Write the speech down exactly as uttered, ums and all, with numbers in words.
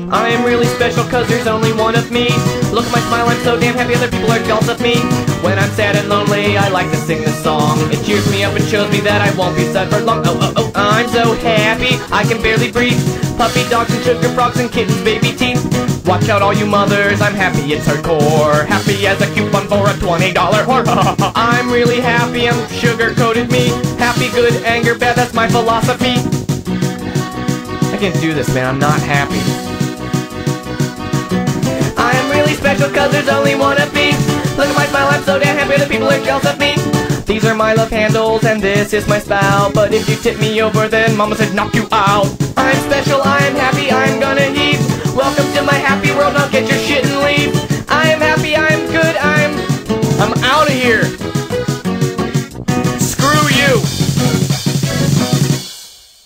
I am really special cause there's only one of me. Look at my smile, I'm so damn happy other people are jealous of me. When I'm sad and lonely, I like to sing this song. It cheers me up and shows me that I won't be sad for long. Oh, oh, oh, I'm so happy, I can barely breathe. Puppy dogs and sugar frogs and kittens, baby teeth. Watch out all you mothers, I'm happy, it's hardcore. Happy as a coupon for a twenty dollar whore. I'm really happy, I'm sugar-coated me. Happy, good, anger, bad, that's my philosophy. I can't do this, man, I'm not happy. I am really special cause there's only one of me. Look at my smile, I'm so damn happy that people are jealous of me. These are my love handles and this is my spout. But if you tip me over then mama said knock you out. I'm special, I'm happy, I'm gonna heave. Welcome to my happy world, now get your